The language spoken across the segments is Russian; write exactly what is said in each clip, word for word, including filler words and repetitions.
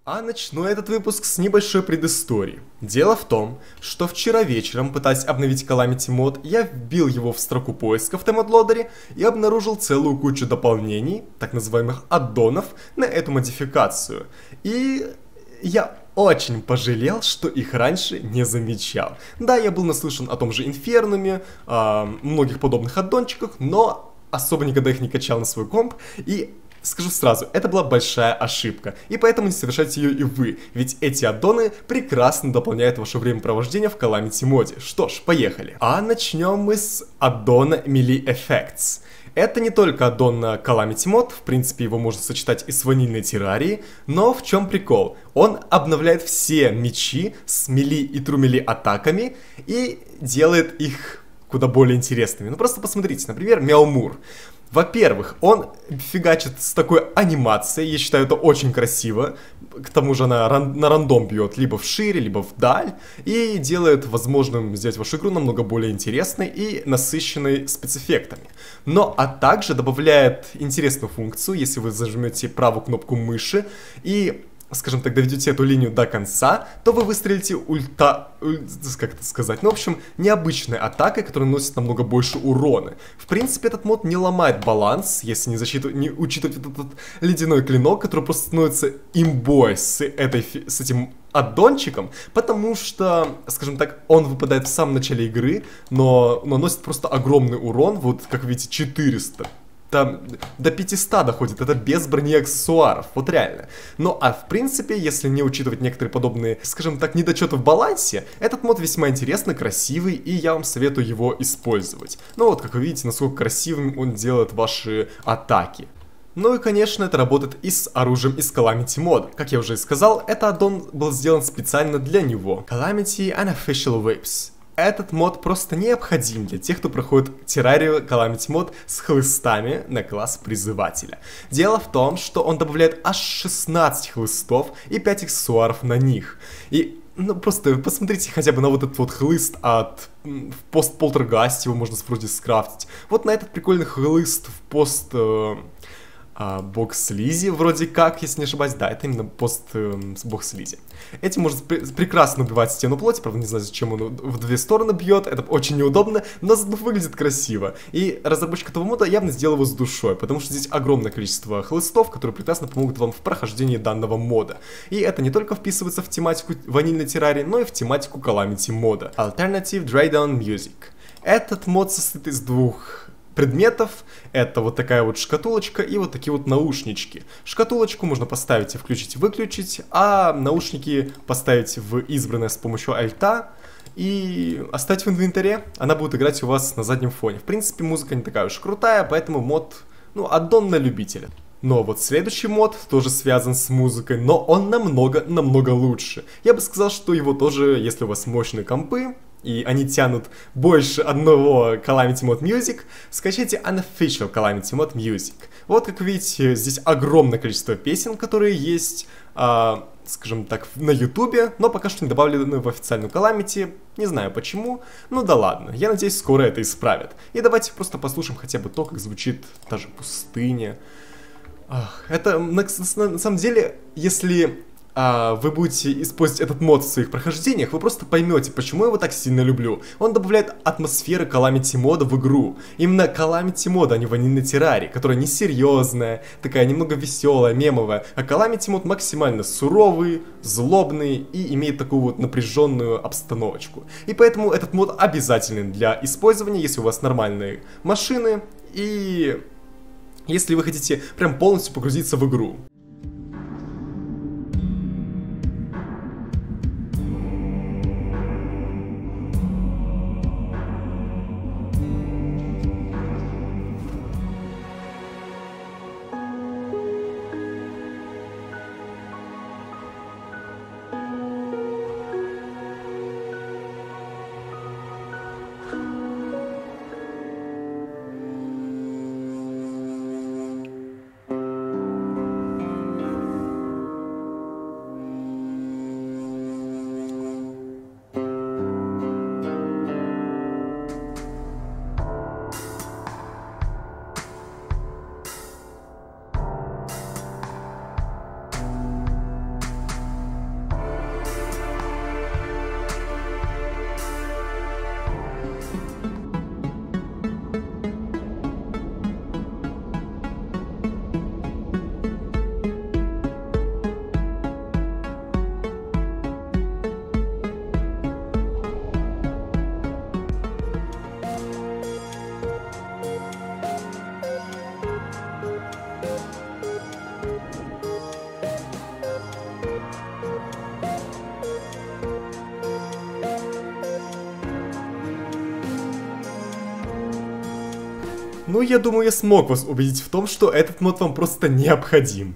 А начну этот выпуск с небольшой предыстории. Дело в том, что вчера вечером, пытаясь обновить Calamity мод, я вбил его в строку поиска в тайм-лодере и обнаружил целую кучу дополнений, так называемых аддонов, на эту модификацию. И я очень пожалел, что их раньше не замечал. Да, я был наслышан о том же Инфернуме, о многих подобных аддончиках, но особо никогда их не качал на свой комп, и скажу сразу, это была большая ошибка, и поэтому не совершайте ее и вы, ведь эти аддоны прекрасно дополняют ваше времяпровождение в Calamity моде. Что ж, поехали. А начнем мы с аддона Melee Effects. Это не только аддон на Calamity мод, в принципе его можно сочетать и с ванильной террарией, но в чем прикол? Он обновляет все мечи с мили и трумели атаками и делает их куда более интересными. Ну просто посмотрите, например, Мяумур. Во-первых, он фигачит с такой анимацией, я считаю это очень красиво, к тому же она ран на рандом бьет либо вширь, либо вдаль, и делает возможным сделать вашу игру намного более интересной и насыщенной спецэффектами. Но, а также добавляет интересную функцию, если вы зажмете правую кнопку мыши и, скажем так, доведете эту линию до конца, то вы выстрелите ульта... Уль... как это сказать? Ну, в общем, необычной атакой, которая наносит намного больше урона. В принципе, этот мод не ломает баланс, если не, засчитывать, не учитывать этот, этот ледяной клинок, который просто становится имбой с, этой, с этим аддончиком, потому что, скажем так, он выпадает в самом начале игры, но наносит просто огромный урон, вот, как видите, четыреста. Там до пятисот доходит, это без брони и аксессуаров, вот реально. Ну а в принципе, если не учитывать некоторые подобные, скажем так, недочеты в балансе, этот мод весьма интересный, красивый, и я вам советую его использовать. Ну вот, как вы видите, насколько красивым он делает ваши атаки. Ну и, конечно, это работает и с оружием из Calamity мода. Как я уже и сказал, этот аддон был сделан специально для него. Calamity Unofficial Whips. Этот мод просто необходим для тех, кто проходит террарию Calamity мод с хлыстами на класс призывателя. Дело в том, что он добавляет аж шестнадцать хлыстов и пять аксессуаров на них. И, ну, просто посмотрите хотя бы на вот этот вот хлыст от в пост-полтергасте, его можно вроде скрафтить. Вот на этот прикольный хлыст в пост... Э А, бокс слизи, вроде как, если не ошибаюсь, да, это именно пост э, бокс слизи. Этим можно пр прекрасно убивать стену плоти, правда не знаю, зачем он в две стороны бьет, это очень неудобно, но зато выглядит красиво. И разработчик этого мода явно сделал его с душой, потому что здесь огромное количество хлыстов, которые прекрасно помогут вам в прохождении данного мода. И это не только вписывается в тематику ванильной террарии, но и в тематику Calamity мода. Alternative Drydown Music. Этот мод состоит из двух предметов. Это вот такая вот шкатулочка и вот такие вот наушнички. Шкатулочку можно поставить и включить-выключить, а наушники поставить в избранное с помощью альта и оставить в инвентаре. Она будет играть у вас на заднем фоне. В принципе, музыка не такая уж крутая, поэтому мод, ну, аддон на любителя. Но вот следующий мод тоже связан с музыкой, но он намного-намного лучше. Я бы сказал, что его тоже, если у вас мощные компы, и они тянут больше одного Calamity Mod Music, скачайте Unofficial Calamity Mod Music. Вот, как видите, здесь огромное количество песен, которые есть, а, скажем так, на ютубе, но пока что не добавлены в официальную Calamity. Не знаю почему, ну да ладно, я надеюсь, скоро это исправят. И давайте просто послушаем хотя бы то, как звучит та же пустыня. Ах, это, на, на самом деле, если... А, вы будете использовать этот мод в своих прохождениях, вы просто поймете, почему я его так сильно люблю. Он добавляет атмосферы Calamity мода в игру. Именно Calamity мода, а не ванильной террарии, которая несерьезная, такая немного веселая, мемовая. А Calamity мод максимально суровый, злобный и имеет такую вот напряженную обстановочку. И поэтому этот мод обязателен для использования, если у вас нормальные машины и если вы хотите прям полностью погрузиться в игру. Ну, я думаю, я смог вас убедить в том, что этот мод вам просто необходим.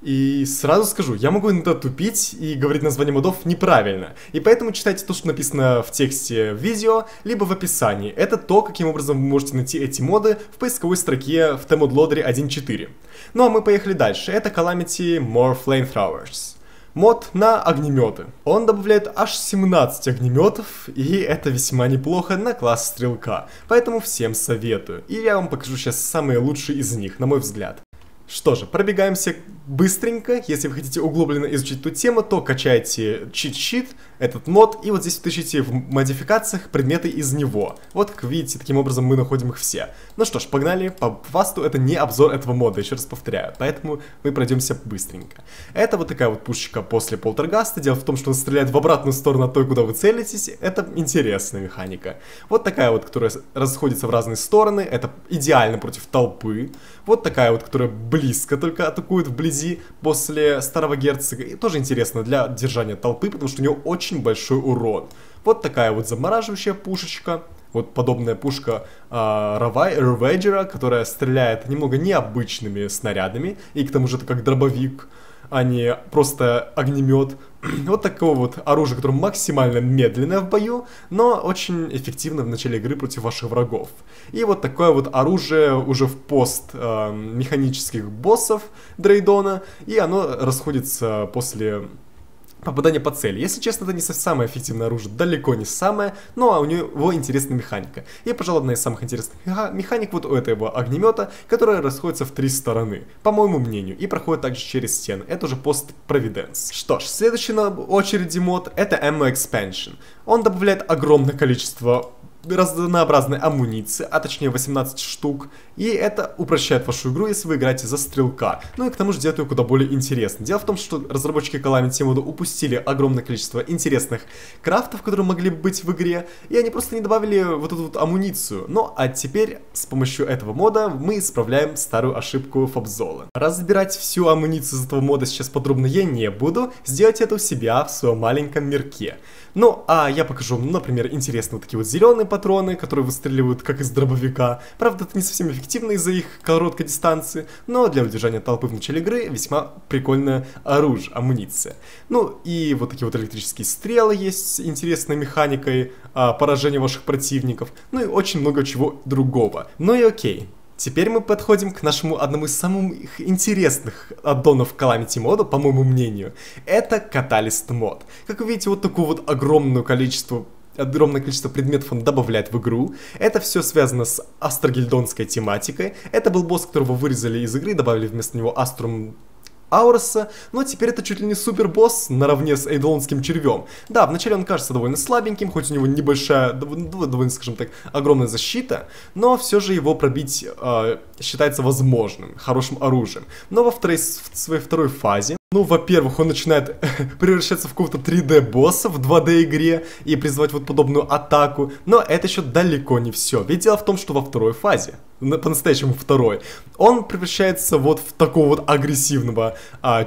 И сразу скажу, я могу иногда тупить и говорить название модов неправильно, и поэтому читайте то, что написано в тексте видео, либо в описании. Это то, каким образом вы можете найти эти моды в поисковой строке в TheModLoader один точка четыре. Ну а мы поехали дальше. Это Calamity More Flamethrowers. Мод на огнеметы. Он добавляет аж семнадцать огнеметов, и это весьма неплохо на класс стрелка. Поэтому всем советую. И я вам покажу сейчас самые лучшие из них, на мой взгляд. Что же, пробегаемся быстренько. Если вы хотите углубленно изучить эту тему, то качайте чит-щит, этот мод, и вот здесь вот ищите в модификациях предметы из него. Вот, как видите, таким образом мы находим их все. Ну что ж, погнали. По фасту это не обзор этого мода, еще раз повторяю, поэтому мы пройдемся быстренько. Это вот такая вот пушечка после полтергаста. Дело в том, что он стреляет в обратную сторону от той, куда вы целитесь. Это интересная механика. Вот такая вот, которая расходится в разные стороны. Это идеально против толпы. Вот такая вот, которая близко только атакует вблизи после старого герцога. И тоже интересно для держания толпы, потому что у него очень большой урон. Вот такая вот замораживающая пушечка. Вот подобная пушка э, Ravagera, которая стреляет немного необычными снарядами. И к тому же это как дробовик, а не просто огнемет. Вот такого вот оружия, которое максимально медленное в бою, но очень эффективно в начале игры против ваших врагов. И вот такое вот оружие уже в пост э, механических боссов Дрейдона, и оно расходится после попадания по цели. Если честно, это не самое эффективное оружие, далеко не самое, но у него интересная механика. И, пожалуй, одна из самых интересных механик вот у этого огнемета, которая расходится в три стороны, по моему мнению, и проходит также через стены. Это уже пост Провиденс. Что ж, следующий на очереди мод — это Ammo Expansion. Он добавляет огромное количество разнообразной амуниции, а точнее восемнадцать штук, и это упрощает вашу игру, если вы играете за стрелка. Ну и к тому же делает ее куда более интересной. Дело в том, что разработчики Calamity мода упустили огромное количество интересных крафтов, которые могли бы быть в игре, и они просто не добавили вот эту вот амуницию. Ну а теперь с помощью этого мода мы исправляем старую ошибку Фабзола. Разбирать всю амуницию из этого мода сейчас подробно я не буду, сделайте это у себя в своем маленьком мирке. Ну, а я покажу, например, интересные вот такие вот зеленые патроны, которые выстреливают как из дробовика. Правда, это не совсем эффективно из-за их короткой дистанции, но для удержания толпы в начале игры весьма прикольное оружие, амуниция. Ну, и вот такие вот электрические стрелы есть с интересной механикой а, поражения ваших противников, ну и очень много чего другого. Ну и окей. Теперь мы подходим к нашему одному из самых интересных аддонов Calamity мода, по моему мнению. Это Catalyst мод. Как вы видите, вот такое вот огромное количество, огромное количество предметов он добавляет в игру. Это все связано с астрогильдонской тематикой. Это был босс, которого вырезали из игры, добавили вместо него Аструм Ауроса, но теперь это чуть ли не супер босс наравне с Эйдолонским червем. Да, вначале он кажется довольно слабеньким, хоть у него небольшая, довольно, скажем так, огромная защита, но все же его пробить э, считается возможным, хорошим оружием. Но во второй, в своей второй фазе, ну, во-первых, он начинает превращаться в какого-то три дэ босса в два дэ игре и призывать вот подобную атаку, но это еще далеко не все. Ведь дело в том, что во второй фазе, по-настоящему второй, он превращается вот в такого вот агрессивного а,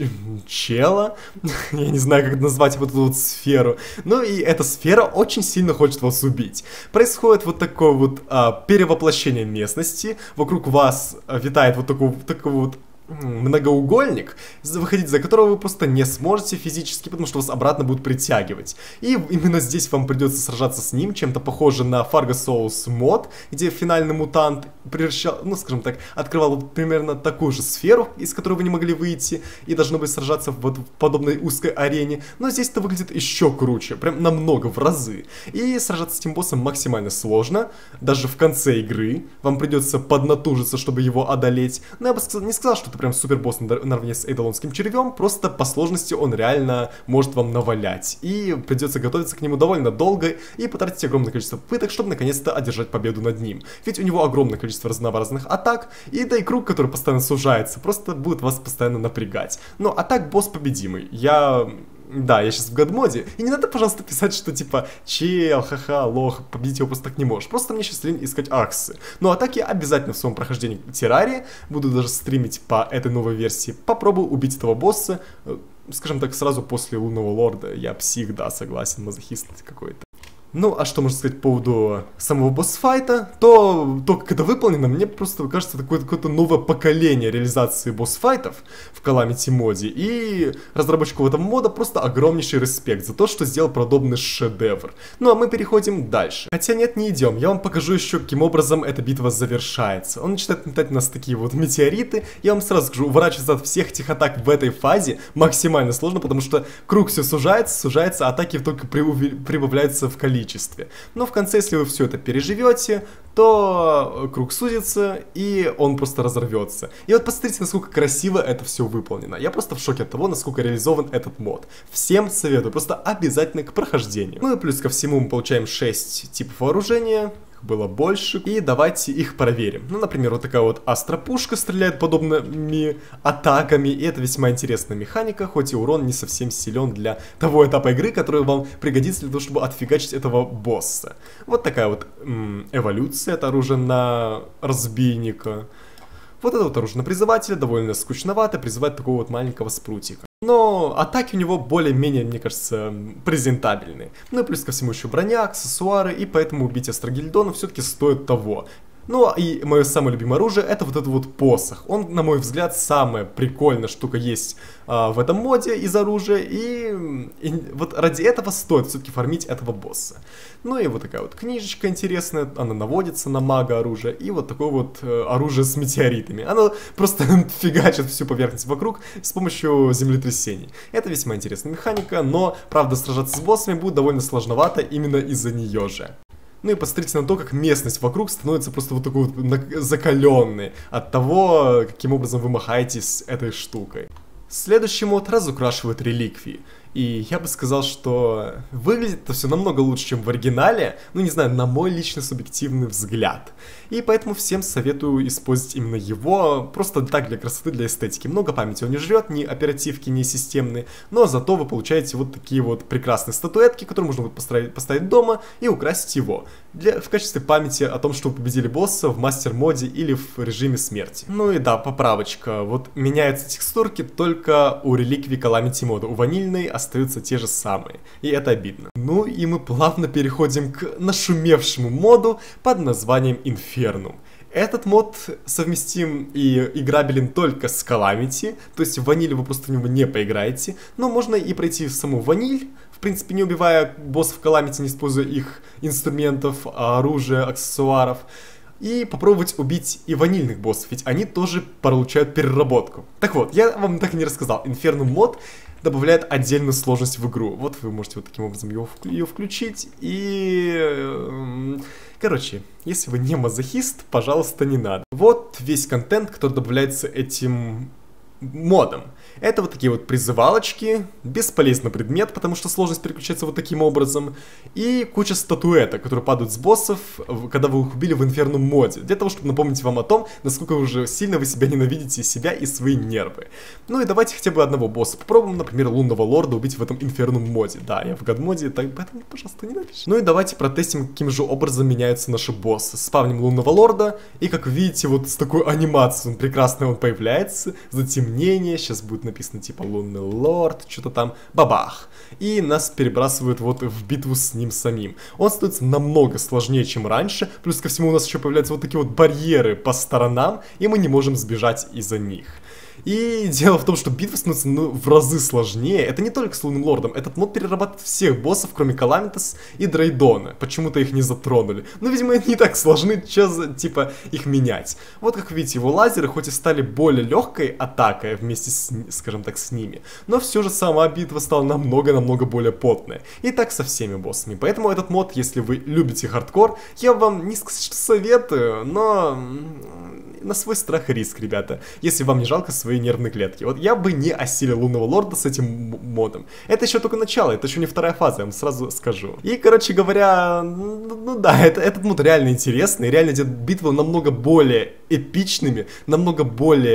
чела, я не знаю, как назвать вот эту вот сферу, ну и эта сфера очень сильно хочет вас убить. Происходит вот такое вот а, перевоплощение местности, вокруг вас а, витает вот такой, такой вот многоугольник, выходить за которого вы просто не сможете физически, потому что вас обратно будут притягивать. И именно здесь вам придется сражаться с ним, чем-то похоже на Fargo Souls мод, где финальный мутант превращал, ну скажем так, открывал вот примерно такую же сферу, из которой вы не могли выйти, и должны были сражаться вот в подобной узкой арене. Но здесь это выглядит еще круче, прям намного, в разы. И сражаться с этим боссом максимально сложно, даже в конце игры вам придется поднатужиться, чтобы его одолеть. Но я бы не сказал, что это прям супер босс наравне с Эйдолонским червем, просто по сложности он реально может вам навалять. И придется готовиться к нему довольно долго и потратить огромное количество пыток, чтобы наконец-то одержать победу над ним. Ведь у него огромное количество разнообразных атак, и да и круг, который постоянно сужается, просто будет вас постоянно напрягать. Но а так босс победимый. Я... Да, я сейчас в гадмоде, и не надо, пожалуйста, писать, что типа чел, ха-ха, лох, победить его просто так не можешь. Просто мне сейчас лень искать аксы. Ну а так я обязательно в своем прохождении террарии буду даже стримить по этой новой версии. Попробую убить этого босса, скажем так, сразу после Лунного Лорда. Я псих, да, согласен, мазохист какой-то. Ну, а что можно сказать по поводу самого босс-файта, то, то, как это выполнено, мне просто кажется, это какое-то новое поколение реализации босс-файтов в Calamity моде, и разработчику этого мода просто огромнейший респект за то, что сделал подобный шедевр. Ну, а мы переходим дальше. Хотя нет, не идем, я вам покажу еще, каким образом эта битва завершается. Он начинает метать на нас такие вот метеориты, я вам сразу скажу, уворачиваться от всех этих атак в этой фазе максимально сложно, потому что круг все сужается, сужается, атаки только прибавляются в количестве. Но в конце, если вы все это переживете, то круг сузится, и он просто разорвется. И вот посмотрите, насколько красиво это все выполнено. Я просто в шоке от того, насколько реализован этот мод. Всем советую, просто обязательно к прохождению. Ну и плюс ко всему мы получаем шесть типов вооружения. Было больше, и давайте их проверим. Ну, например, вот такая вот астропушка стреляет подобными атаками, и это весьма интересная механика, хоть и урон не совсем силен для того этапа игры, который вам пригодится для того, чтобы отфигачить этого босса. Вот такая вот м, эволюция, это оружие на разбийника. Вот это вот оружие на призывателя, довольно скучновато, призывает такого вот маленького спрутика. Но атаки у него более-менее, мне кажется, презентабельные. Ну и плюс ко всему еще броня, аксессуары, и поэтому убить Астрогильдона все-таки стоит того. Ну и мое самое любимое оружие — это вот этот вот посох. Он, на мой взгляд, самая прикольная штука есть а, в этом моде из оружия, и, и вот ради этого стоит все-таки фармить этого босса. Ну и вот такая вот книжечка интересная, она наводится на мага оружия, и вот такое вот э, оружие с метеоритами. Оно просто фигачит всю поверхность вокруг с помощью землетрясений. Это весьма интересная механика, но, правда, сражаться с боссами будет довольно сложновато именно из-за нее же. Ну и посмотрите на то, как местность вокруг становится просто вот такой вот закаленной от того, каким образом вы махаете с этой штукой. Следующий мод разукрашивает реликвии. И я бы сказал, что выглядит это все намного лучше, чем в оригинале, ну не знаю, на мой личный субъективный взгляд. И поэтому всем советую использовать именно его, просто так, для красоты, для эстетики. Много памяти он не жрет, ни оперативки, ни системные, но зато вы получаете вот такие вот прекрасные статуэтки, которые можно будет поставить, поставить дома и украсить его. Для, в качестве памяти о том, что вы победили босса в мастер-моде или в режиме смерти. Ну и да, поправочка, вот меняются текстурки только у реликвий Calamity мода, у ванильной остаются те же самые, и это обидно. Ну и мы плавно переходим к нашумевшему моду под названием Infernum. Этот мод совместим и играбелен только с Calamity, то есть в ваниле вы просто в него не поиграете, но можно и пройти в саму ваниль, в принципе не убивая боссов Calamity, не используя их инструментов, оружия, аксессуаров, и попробовать убить и ванильных боссов, ведь они тоже получают переработку. Так вот, я вам так и не рассказал, Infernum мод добавляет отдельную сложность в игру. Вот вы можете вот таким образом его, ее включить и... Короче, если вы не мазохист, пожалуйста, не надо. Вот весь контент, который добавляется этим модом. Это вот такие вот призывалочки, бесполезный предмет, потому что сложность переключается вот таким образом, и куча статуэток, которые падают с боссов, когда вы их убили в Infernum моде, для того, чтобы напомнить вам о том, насколько уже сильно вы себя ненавидите, себя и свои нервы. Ну и давайте хотя бы одного босса попробуем, например, Лунного Лорда убить в этом Infernum моде. Да, я в God моде, так, поэтому, пожалуйста, ненавидите. Ну и давайте протестим, каким же образом меняются наши боссы. Спавним Лунного Лорда, и как видите, вот с такой анимацией он прекрасно он появляется, затемнение, сейчас будет написано типа Лунный Лорд, что-то там, бабах. И нас перебрасывают вот в битву с ним самим. Он становится намного сложнее, чем раньше, плюс ко всему у нас еще появляются вот такие вот барьеры по сторонам, и мы не можем сбежать из-за них. И дело в том, что битва становится ну, в разы сложнее. Это не только с Лунным Лордом. Этот мод перерабатывает всех боссов, кроме Каламитас и Дрейдона. Почему-то их не затронули. Ну, видимо, они не так сложны, че за, типа, их менять. Вот как видите, его лазеры хоть и стали более легкой атакой вместе с, скажем так, с ними, но все же сама битва стала намного-намного более потная. И так со всеми боссами. Поэтому этот мод, если вы любите хардкор, я вам не сказать, что советую, но на свой страх и риск, ребята. Если вам не жалко свои нервные клетки. Вот я бы не осилил Лунного Лорда с этим модом. Это еще только начало, это еще не вторая фаза, я вам сразу скажу. И, короче говоря, ну, ну да, это, этот мод реально интересный, реально делает битвы намного более эпичными, намного более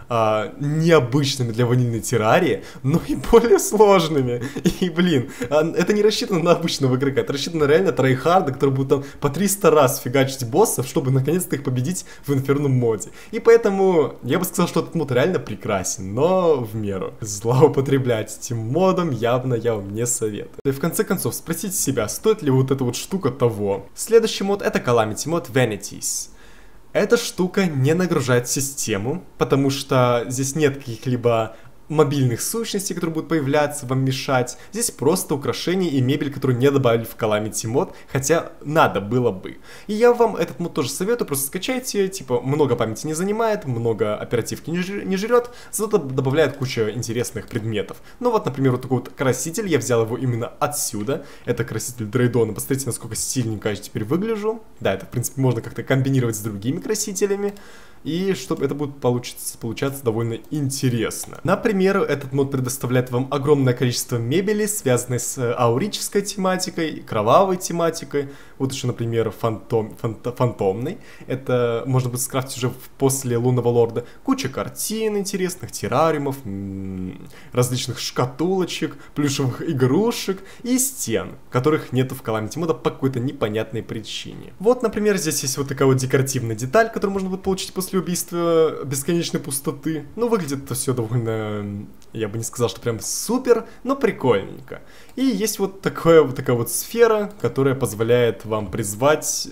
а, необычными для ванильной террарии, но и более сложными. И, блин, это не рассчитано на обычного игрока, это рассчитано на реально трайхарда, который будет там по триста раз фигачить боссов, чтобы наконец-то их победить в инферном моде. И поэтому я бы сказал, что этот мод реально прекрасен, но в меру. Злоупотреблять этим модом явно я вам не советую. И в конце концов, спросите себя, стоит ли вот эта вот штука того. Следующий мод — это Calamity мод Vanities. Эта штука не нагружает систему, потому что здесь нет каких-либо мобильных сущностей, которые будут появляться, вам мешать. Здесь просто украшения и мебель, которую не добавили в Calamity мод, хотя надо было бы. И я вам этот мод тоже советую, просто скачайте, типа, много памяти не занимает, много оперативки не, жр не жрет, зато добавляет кучу интересных предметов. Ну вот, например, вот такой вот краситель, я взял его именно отсюда. Это краситель Дрейдона, посмотрите, насколько стильненько я теперь выгляжу. Да, это, в принципе, можно как-то комбинировать с другими красителями. И чтобы это будет получиться, получаться довольно интересно. Например, этот мод предоставляет вам огромное количество мебели, связанной с аурической тематикой, кровавой тематикой. Вот еще, например, фантом, фанто, фантомной. Это можно будет скрафтить уже после Лунного Лорда. Куча картин интересных, террариумов, различных шкатулочек, плюшевых игрушек и стен, которых нету в Calamity мода по какой-то непонятной причине. Вот, например, здесь есть вот такая вот декоративная деталь, которую можно будет получить после убийства бесконечной пустоты. Ну, выглядит это все довольно, я бы не сказал, что прям супер, но прикольненько. И есть вот, такое, вот такая вот сфера, которая позволяет вам призвать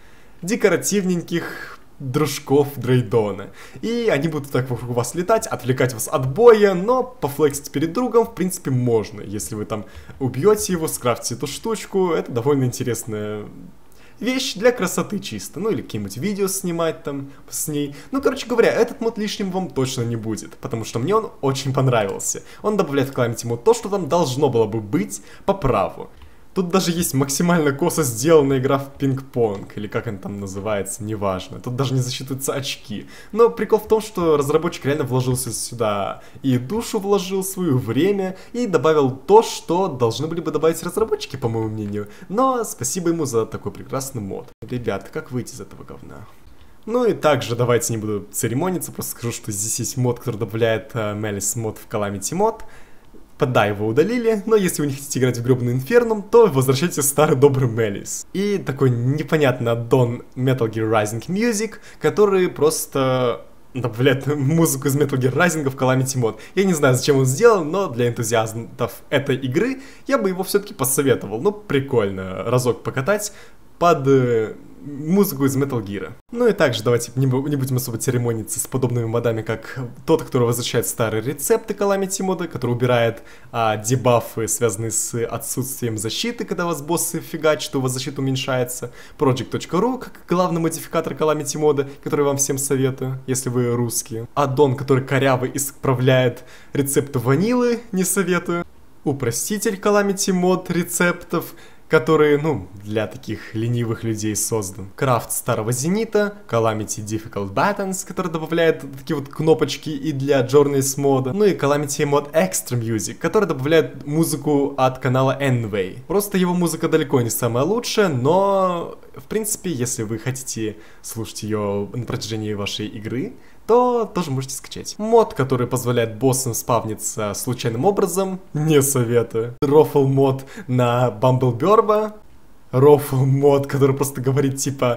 декоративненьких дружков Дрейдона. И они будут так вокруг вас летать, отвлекать вас от боя, но пофлексить перед другом, в принципе, можно. Если вы там убьете его, скрафтите эту штучку, это довольно интересная вещь для красоты чисто, ну или какие-нибудь видео снимать там с ней. Ну, короче говоря, этот мод лишним вам точно не будет, потому что мне он очень понравился. Он добавляет в Calamity мод то, что там должно было бы быть по праву. Тут даже есть максимально косо сделанная игра в пинг-понг, или как она там называется, неважно. Тут даже не засчитываются очки. Но прикол в том, что разработчик реально вложился сюда и душу вложил, свое время, и добавил то, что должны были бы добавить разработчики, по моему мнению. Но спасибо ему за такой прекрасный мод. Ребята, как выйти из этого говна? Ну и также давайте не буду церемониться, просто скажу, что здесь есть мод, который добавляет uh, Malice мод в Calamity мод. Да, его удалили, но если вы не хотите играть в гребаный Инфернум, то возвращайте старый добрый Malice. И такой непонятный аддон Metal Gear Rising Music, который просто добавляет музыку из Metal Gear Rising в Calamity мод. Я не знаю, зачем он сделан, но для энтузиастов этой игры я бы его все-таки посоветовал. Ну, прикольно разок покатать под э, музыку из Metal Gear. Ну и также давайте не, не будем особо церемониться с подобными модами, как тот, который возвращает старые рецепты Calamity мода, который убирает а, дебафы, связанные с отсутствием защиты, когда у вас боссы фигачат, у вас защита уменьшается. Project точка ру, как главный модификатор Calamity мода, который вам всем советую, если вы русские. Аддон, который корявый исправляет рецепты ванилы, не советую. Упроститель Calamity мод рецептов, которые, ну, для таких ленивых людей создан. Крафт старого Зенита, Calamity Difficult Buttons, который добавляет такие вот кнопочки и для Journeys мода. Ну и Calamity мод Extra Music, который добавляет музыку от канала Enway. Просто его музыка далеко не самая лучшая, но, в принципе, если вы хотите слушать ее на протяжении вашей игры, то тоже можете скачать. Мод, который позволяет боссам спавниться случайным образом, не советую. Рофл мод на Бамблберба. Рофл мод, который просто говорит типа...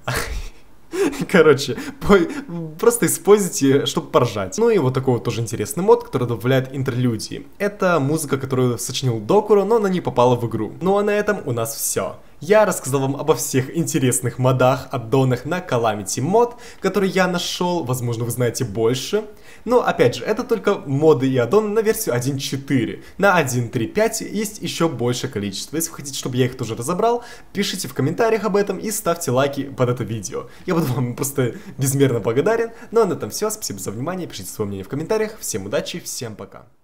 Короче, просто используйте, чтобы поржать. Ну и вот такой вот тоже интересный мод, который добавляет интерлюдии. Это музыка, которую сочинил Докуро, но она не попала в игру. Ну а на этом у нас все. Я рассказал вам обо всех интересных модах, аддонах на Calamity мод, которые я нашел, возможно, вы знаете больше. Но, опять же, это только моды и аддоны на версию один точка четыре. На один точка три точка пять есть еще большее количество. Если вы хотите, чтобы я их тоже разобрал, пишите в комментариях об этом и ставьте лайки под это видео. Я буду вам просто безмерно благодарен. Ну а на этом все. Спасибо за внимание. Пишите свое мнение в комментариях. Всем удачи, всем пока.